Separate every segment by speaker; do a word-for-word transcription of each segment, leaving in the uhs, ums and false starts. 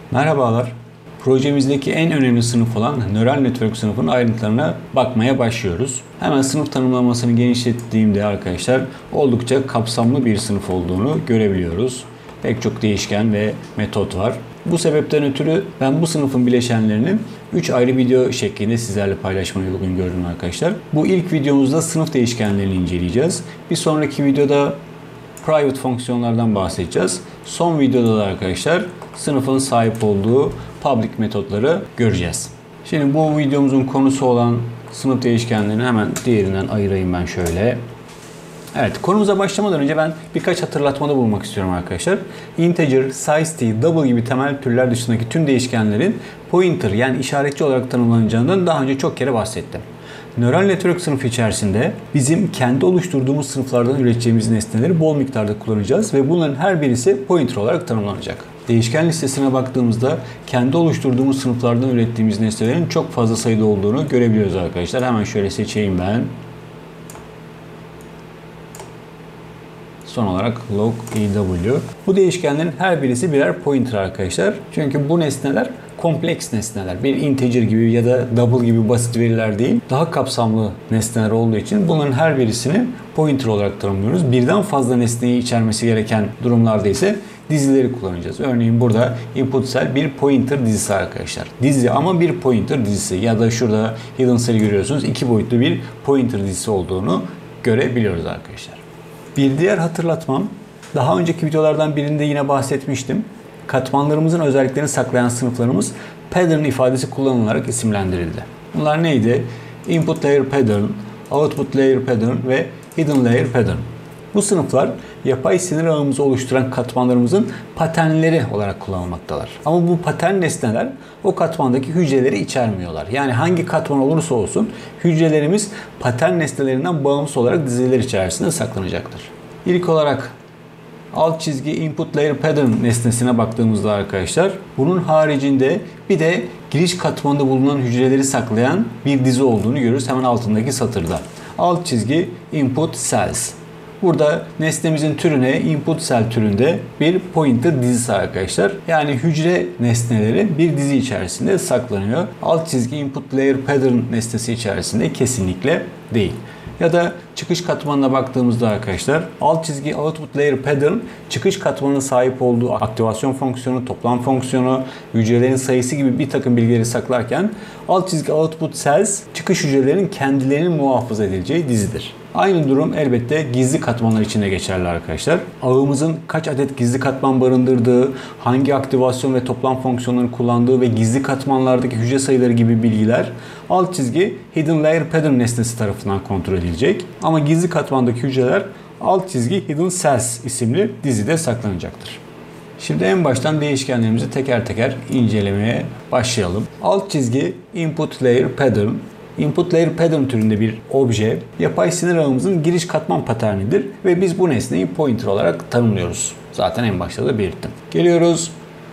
Speaker 1: Merhabalar. Projemizdeki en önemli sınıf olan Neural Network sınıfının ayrıntılarına bakmaya başlıyoruz. Hemen sınıf tanımlamasını genişlettiğimde arkadaşlar oldukça kapsamlı bir sınıf olduğunu görebiliyoruz. Pek çok değişken ve metot var. Bu sebepten ötürü ben bu sınıfın bileşenlerini üç ayrı video şeklinde sizlerle paylaşmayı uygun gördüm arkadaşlar. Bu ilk videomuzda sınıf değişkenlerini inceleyeceğiz. Bir sonraki videoda private fonksiyonlardan bahsedeceğiz. Son videoda da arkadaşlar sınıfın sahip olduğu public metotları göreceğiz. Şimdi bu videomuzun konusu olan sınıf değişkenlerini hemen diğerinden ayırayım ben şöyle. Evet, konumuza başlamadan önce ben birkaç hatırlatmada bulunmak istiyorum arkadaşlar. Integer, size, double gibi temel türler dışındaki tüm değişkenlerin pointer yani işaretçi olarak tanımlanacağından daha önce çok kere bahsettim. Neural Network sınıfı içerisinde bizim kendi oluşturduğumuz sınıflardan üreteceğimiz nesneleri bol miktarda kullanacağız ve bunların her birisi pointer olarak tanımlanacak. Değişken listesine baktığımızda kendi oluşturduğumuz sınıflardan ürettiğimiz nesnelerin çok fazla sayıda olduğunu görebiliyoruz arkadaşlar. Hemen şöyle seçeyim ben. Son olarak log ew. Bu değişkenlerin her birisi birer pointer arkadaşlar. Çünkü bu nesneler kompleks nesneler. Bir integer gibi ya da double gibi basit veriler değil. Daha kapsamlı nesneler olduğu için bunların her birisini pointer olarak tanımlıyoruz. Birden fazla nesneyi içermesi gereken durumlarda ise dizileri kullanacağız. Örneğin burada input cell bir pointer dizisi arkadaşlar. Dizi ama bir pointer dizisi ya da şurada hidden cell görüyorsunuz. iki boyutlu bir pointer dizisi olduğunu görebiliyoruz arkadaşlar. Bir diğer hatırlatmam, daha önceki videolardan birinde yine bahsetmiştim. Katmanlarımızın özelliklerini saklayan sınıflarımız pattern ifadesi kullanılarak isimlendirildi. Bunlar neydi? Input layer pattern, output layer pattern ve hidden layer pattern. Bu sınıflar yapay sinir ağımızı oluşturan katmanlarımızın paternleri olarak kullanılmaktalar. Ama bu patern nesneler o katmandaki hücreleri içermiyorlar. Yani hangi katman olursa olsun hücrelerimiz patern nesnelerinden bağımsız olarak diziler içerisinde saklanacaktır. İlk olarak alt çizgi input layer pattern nesnesine baktığımızda arkadaşlar bunun haricinde bir de giriş katmanında bulunan hücreleri saklayan bir dizi olduğunu görürüz hemen altındaki satırda. Alt çizgi input cells. Burada nesnemizin türüne input cell türünde bir pointer dizisi arkadaşlar. Yani hücre nesneleri bir dizi içerisinde saklanıyor. Alt çizgi input layer pattern nesnesi içerisinde kesinlikle değil. Ya da çıkış katmanına baktığımızda arkadaşlar alt çizgi output layer pattern çıkış katmanına sahip olduğu aktivasyon fonksiyonu, toplam fonksiyonu, hücrelerin sayısı gibi bir takım bilgileri saklarken alt çizgi output cells çıkış hücrelerinin kendilerinin muhafaza edileceği dizidir. Aynı durum elbette gizli katmanlar için de geçerli arkadaşlar. Ağımızın kaç adet gizli katman barındırdığı, hangi aktivasyon ve toplam fonksiyonlarını kullandığı ve gizli katmanlardaki hücre sayıları gibi bilgiler alt çizgi hidden layer pattern nesnesi tarafından kontrol edilecek. Ama gizli katmandaki hücreler alt çizgi hidden cells isimli dizide saklanacaktır. Şimdi en baştan değişkenlerimizi teker teker incelemeye başlayalım. Alt çizgi input layer pattern. Input layer pattern türünde bir obje, yapay sinir ağımızın giriş katman paternidir ve biz bu nesneyi pointer olarak tanımlıyoruz. Zaten en başta da belirttim. Geliyoruz.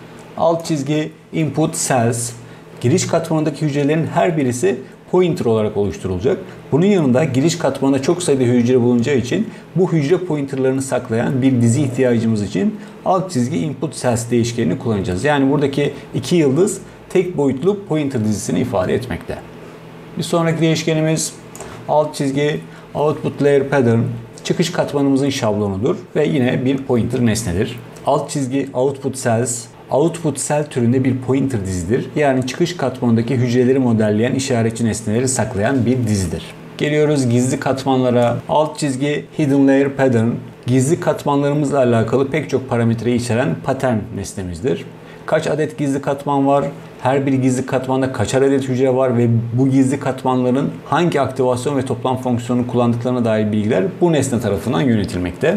Speaker 1: Alt çizgi input cells. Giriş katmanındaki hücrelerin her birisi pointer olarak oluşturulacak. Bunun yanında giriş katmanında çok sayıda hücre bulunacağı için bu hücre pointerlarını saklayan bir dizi ihtiyacımız için alt çizgi input cells değişkenini kullanacağız. Yani buradaki iki yıldız tek boyutlu pointer dizisini ifade etmekte. Bir sonraki değişkenimiz alt çizgi output layer pattern çıkış katmanımızın şablonudur ve yine bir pointer nesnedir. Alt çizgi output cells output cell türünde bir pointer dizidir. Yani çıkış katmanındaki hücreleri modelleyen işaretçi nesneleri saklayan bir dizidir. Geliyoruz gizli katmanlara. Alt çizgi hidden layer pattern gizli katmanlarımızla alakalı pek çok parametreyi içeren patern nesnemizdir. Kaç adet gizli katman var? Her bir gizli katmanda kaçar adet hücre var ve bu gizli katmanların hangi aktivasyon ve toplam fonksiyonu kullandıklarına dair bilgiler bu nesne tarafından yönetilmekte.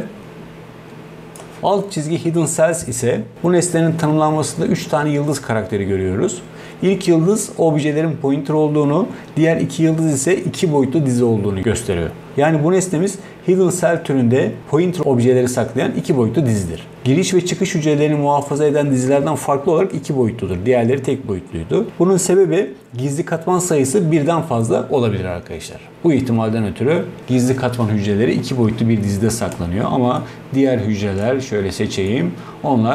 Speaker 1: Alt çizgi hidden cells ise bu nesnenin tanımlanmasında üç tane yıldız karakteri görüyoruz. İlk yıldız objelerin pointer olduğunu, diğer iki yıldız ise iki boyutlu dizi olduğunu gösteriyor. Yani bu nesnemiz hidden cell türünde pointer objeleri saklayan iki boyutlu dizidir. Giriş ve çıkış hücrelerini muhafaza eden dizilerden farklı olarak iki boyutludur. Diğerleri tek boyutluydu. Bunun sebebi gizli katman sayısı birden fazla olabilir arkadaşlar. Bu ihtimalden ötürü gizli katman hücreleri iki boyutlu bir dizide saklanıyor ama diğer hücreler şöyle seçeyim. Onlar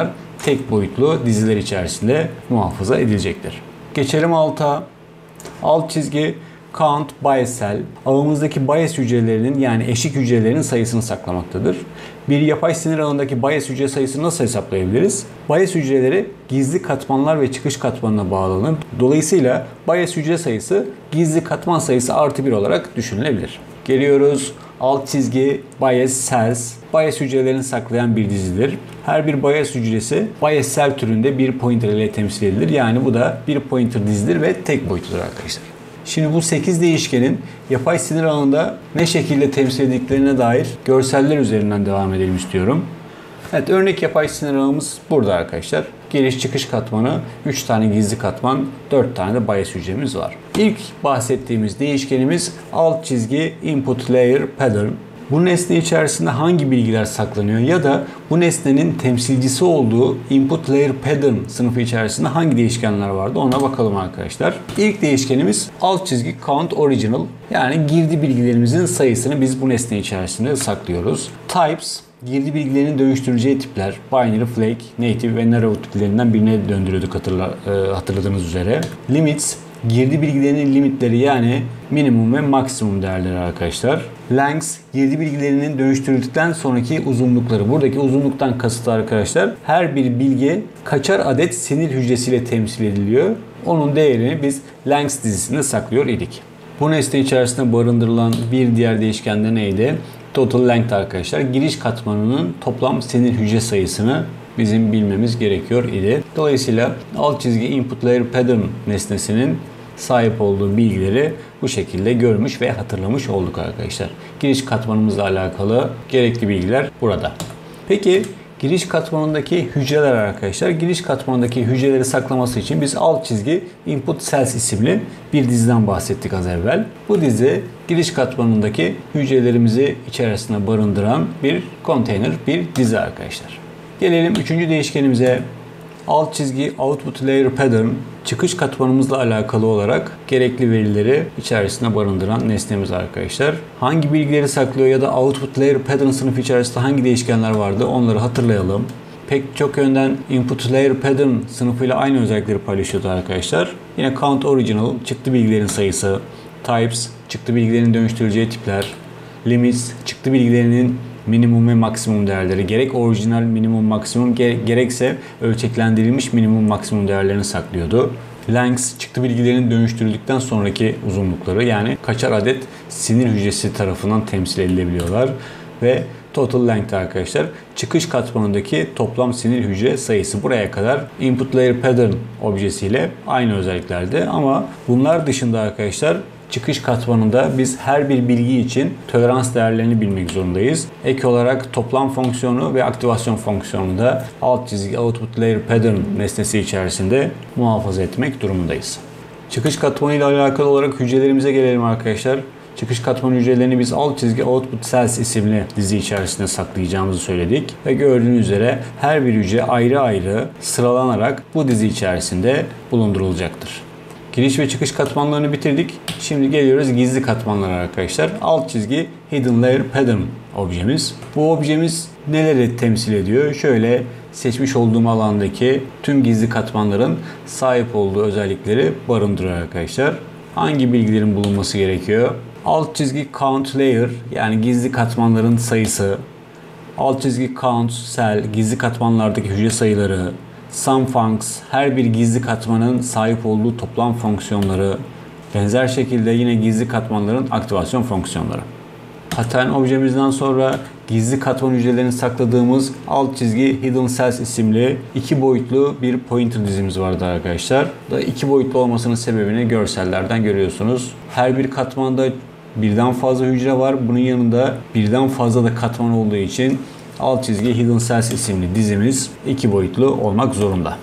Speaker 1: tek boyutlu diziler içerisinde muhafaza edilecektir. Geçelim alta. Alt çizgi count bias cell, ağımızdaki bias hücrelerinin yani eşik hücrelerinin sayısını saklamaktadır. Bir yapay sinir ağındaki bias hücre sayısını nasıl hesaplayabiliriz? Bias hücreleri gizli katmanlar ve çıkış katmanına bağlanır. Dolayısıyla bias hücre sayısı gizli katman sayısı artı bir olarak düşünülebilir. Geliyoruz alt çizgi bias cells. Bias hücrelerini saklayan bir dizidir. Her bir bias hücresi bias cell türünde bir pointer ile temsil edilir. Yani bu da bir pointer dizidir ve tek boyutludur arkadaşlar. Şimdi bu sekiz değişkenin yapay sinir ağında ne şekilde temsil edildiklerine dair görseller üzerinden devam edelim istiyorum. Evet, örnek yapay sinir ağımız burada arkadaşlar. Giriş çıkış katmanı, üç tane gizli katman, dört tane de bias hücremiz var. İlk bahsettiğimiz değişkenimiz alt çizgi input layer pattern. Bu nesne içerisinde hangi bilgiler saklanıyor ya da bu nesnenin temsilcisi olduğu input layer pattern sınıfı içerisinde hangi değişkenler vardı ona bakalım arkadaşlar. İlk değişkenimiz alt çizgi count original, yani girdi bilgilerimizin sayısını biz bu nesne içerisinde saklıyoruz. Types, girdi bilgilerinin dönüştüreceği tipler, binary, flake, native ve narrow tiplerinden birine döndürüyorduk hatırla, hatırladığınız üzere. Limits, girdi bilgilerinin limitleri yani minimum ve maksimum değerleri arkadaşlar. Lengths, girdi bilgilerinin dönüştürüldükten sonraki uzunlukları. Buradaki uzunluktan kasıt arkadaşlar, her bir bilgi kaçar adet sinir hücresiyle temsil ediliyor. Onun değerini biz lengths dizisinde saklıyor idik. Bu nesne içerisinde barındırılan bir diğer değişken de neydi? Total length arkadaşlar. Giriş katmanının toplam sinir hücre sayısını bizim bilmemiz gerekiyor idi. Dolayısıyla alt çizgi input layer pattern nesnesinin sahip olduğu bilgileri bu şekilde görmüş ve hatırlamış olduk arkadaşlar. Giriş katmanımızla alakalı gerekli bilgiler burada. Peki giriş katmanındaki hücreler arkadaşlar. Giriş katmanındaki hücreleri saklaması için biz alt çizgi input cells isimli bir diziden bahsettik az evvel. Bu dizi giriş katmanındaki hücrelerimizi içerisine barındıran bir konteyner, bir dizi arkadaşlar. Gelelim üçüncü değişkenimize. Alt çizgi output layer pattern, çıkış katmanımızla alakalı olarak gerekli verileri içerisine barındıran nesnemiz arkadaşlar. Hangi bilgileri saklıyor ya da output layer pattern sınıfı içerisinde hangi değişkenler vardı onları hatırlayalım. Pek çok yönden input layer pattern sınıfıyla aynı özellikleri paylaşıyordu arkadaşlar. Yine count original, çıktı bilgilerin sayısı, types, çıktı bilgilerin dönüştürüleceği tipler, limits, çıktı bilgilerinin minimum ve maksimum değerleri, gerek orijinal minimum maksimum gerekse ölçeklendirilmiş minimum maksimum değerlerini saklıyordu. Lengths, çıktı bilgilerinin dönüştürüldükten sonraki uzunlukları, yani kaçar adet sinir hücresi tarafından temsil edilebiliyorlar. Ve total length arkadaşlar, çıkış katmanındaki toplam sinir hücre sayısı. Buraya kadar input layer pattern objesiyle aynı özelliklerde, ama bunlar dışında arkadaşlar çıkış katmanında biz her bir bilgi için tolerans değerlerini bilmek zorundayız. Ek olarak toplam fonksiyonu ve aktivasyon fonksiyonunu da alt çizgi output layer pattern nesnesi içerisinde muhafaza etmek durumundayız. Çıkış katmanı ile alakalı olarak hücrelerimize gelelim arkadaşlar. Çıkış katmanı hücrelerini biz alt çizgi output cells isimli dizi içerisinde saklayacağımızı söyledik. Ve gördüğünüz üzere her bir hücre ayrı ayrı sıralanarak bu dizi içerisinde bulundurulacaktır. Giriş ve çıkış katmanlarını bitirdik. Şimdi geliyoruz gizli katmanlara arkadaşlar. Alt çizgi hidden layer pattern objemiz. Bu objemiz neleri temsil ediyor? Şöyle seçmiş olduğum alandaki tüm gizli katmanların sahip olduğu özellikleri barındırıyor arkadaşlar. Hangi bilgilerin bulunması gerekiyor? Alt çizgi count layer, yani gizli katmanların sayısı. Alt çizgi count cell, gizli katmanlardaki hücre sayıları. Sum funcs, her bir gizli katmanın sahip olduğu toplam fonksiyonları. Benzer şekilde yine gizli katmanların aktivasyon fonksiyonları. Pattern objemizden sonra gizli katman hücrelerini sakladığımız alt çizgi hidden cells isimli iki boyutlu bir pointer dizimiz vardı arkadaşlar. Da iki boyutlu olmasının sebebini görsellerden görüyorsunuz. Her bir katmanda birden fazla hücre var. Bunun yanında birden fazla da katman olduğu için alt çizgi hidden cells isimli dizimiz iki boyutlu olmak zorunda.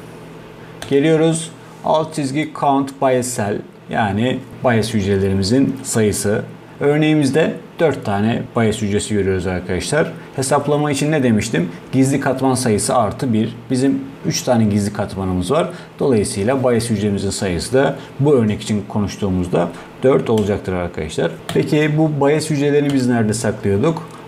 Speaker 1: Geliyoruz alt çizgi count bias cell, yani bias hücrelerimizin sayısı. Örneğimizde dört tane bias hücresi görüyoruz arkadaşlar. Hesaplama için ne demiştim? Gizli katman sayısı artı bir. Bizim üç tane gizli katmanımız var. Dolayısıyla bias hücremizin sayısı da bu örnek için konuştuğumuzda dört olacaktır arkadaşlar. Peki bu bias hücrelerini biz nerede saklıyorduk?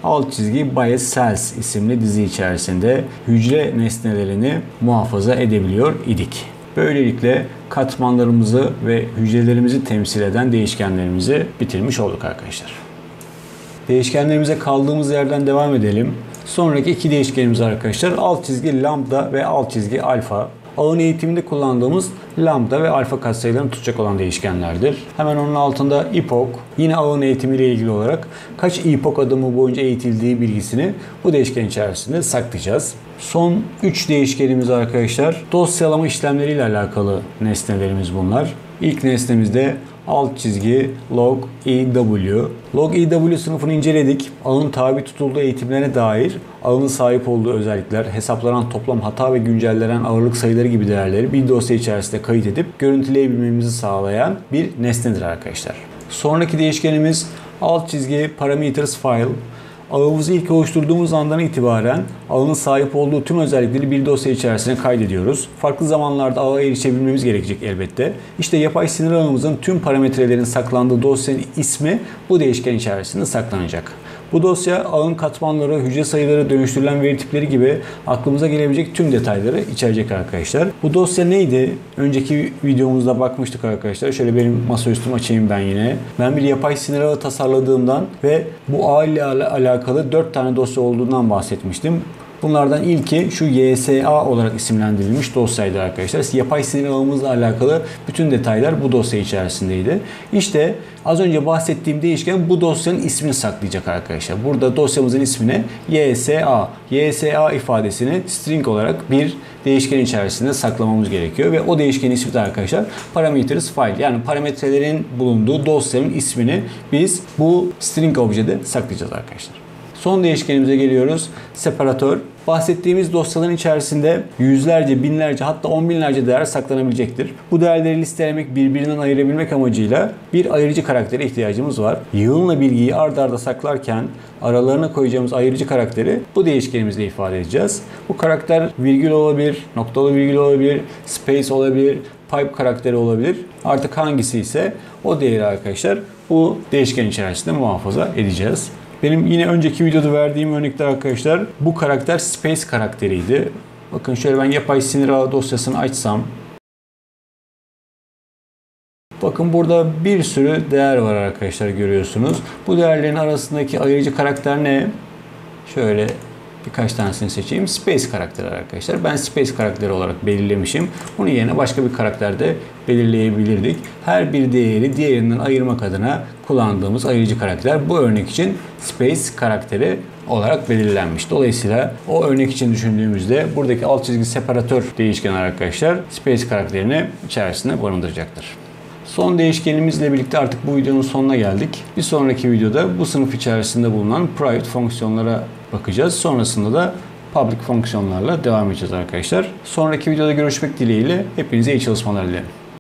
Speaker 1: alt çizgi Bias Cells isimli dizi içerisinde hücre nesnelerini muhafaza edebiliyor idik. Böylelikle katmanlarımızı ve hücrelerimizi temsil eden değişkenlerimizi bitirmiş olduk arkadaşlar. Değişkenlerimize kaldığımız yerden devam edelim. Sonraki iki değişkenimiz arkadaşlar alt çizgi lambda ve alt çizgi alfa. Ağın eğitiminde kullandığımız lambda ve alfa katsayılarını tutacak olan değişkenlerdir. Hemen onun altında epoch, yine ağın eğitimiyle ilgili olarak kaç epoch adımı boyunca eğitildiği bilgisini bu değişken içerisinde saklayacağız. Son üç değişkenimiz arkadaşlar dosyalama işlemleriyle alakalı nesnelerimiz bunlar. İlk nesnemizde alt çizgi log E W. Log E W sınıfını inceledik. Ağın tabi tutulduğu eğitimlerine dair ağın sahip olduğu özellikler, hesaplanan toplam hata ve güncellenen ağırlık sayıları gibi değerleri bir dosya içerisinde kayıt edip görüntüleyebilmemizi sağlayan bir nesnedir arkadaşlar. Sonraki değişkenimiz alt çizgi parameters file. Ağımızı ilk oluşturduğumuz andan itibaren ağın sahip olduğu tüm özellikleri bir dosya içerisine kaydediyoruz. Farklı zamanlarda ağa erişebilmemiz gerekecek elbette. İşte yapay sinir ağımızın tüm parametrelerin saklandığı dosyanın ismi bu değişken içerisinde saklanacak. Bu dosya ağın katmanları, hücre sayıları, dönüştürülen veri tipleri gibi aklımıza gelebilecek tüm detayları içerecek arkadaşlar. Bu dosya neydi? Önceki videomuzda bakmıştık arkadaşlar. Şöyle benim masaüstümü açayım ben yine. Ben bir yapay sinir ağı tasarladığımdan ve bu ağ ile alakalı dört tane dosya olduğundan bahsetmiştim. Bunlardan ilki şu Y S A olarak isimlendirilmiş dosyaydı arkadaşlar. Yapay sinir ağımızla alakalı bütün detaylar bu dosya içerisindeydi. İşte az önce bahsettiğim değişken bu dosyanın ismini saklayacak arkadaşlar. Burada dosyamızın ismine Y S A. Y S A ifadesini string olarak bir değişken içerisinde saklamamız gerekiyor. Ve o değişkenin ismi de arkadaşlar parameters file. Yani parametrelerin bulunduğu dosyanın ismini biz bu string objede saklayacağız arkadaşlar. Son değişkenimize geliyoruz. Separatör. Bahsettiğimiz dosyaların içerisinde yüzlerce, binlerce hatta on binlerce değer saklanabilecektir. Bu değerleri listelemek, birbirinden ayırabilmek amacıyla bir ayırıcı karaktere ihtiyacımız var. Yığınla bilgiyi ard arda saklarken aralarına koyacağımız ayırıcı karakteri bu değişkenimizle ifade edeceğiz. Bu karakter virgül olabilir, noktalı virgül olabilir, space olabilir, pipe karakteri olabilir. Artık hangisi ise o değeri arkadaşlar bu değişken içerisinde muhafaza edeceğiz. Benim yine önceki videoda verdiğim örnekte arkadaşlar bu karakter space karakteriydi. Bakın şöyle ben yapay sinir ağı dosyasını açsam. Bakın burada bir sürü değer var arkadaşlar, görüyorsunuz. Bu değerlerin arasındaki ayırıcı karakter ne? Şöyle birkaç tanesini seçeyim. Space karakteri arkadaşlar. Ben space karakteri olarak belirlemişim. Bunun yerine başka bir karakter de belirleyebilirdik. Her bir değeri diğerinden ayırmak adına kullandığımız ayırıcı karakter bu örnek için space karakteri olarak belirlenmiş. Dolayısıyla o örnek için düşündüğümüzde buradaki alt çizgi separatör değişken arkadaşlar space karakterini içerisinde barındıracaktır. Son değişkenimizle birlikte artık bu videonun sonuna geldik. Bir sonraki videoda bu sınıf içerisinde bulunan private fonksiyonlara bakacağız. Sonrasında da public fonksiyonlarla devam edeceğiz arkadaşlar. Sonraki videoda görüşmek dileğiyle hepinize iyi çalışmalar dilerim.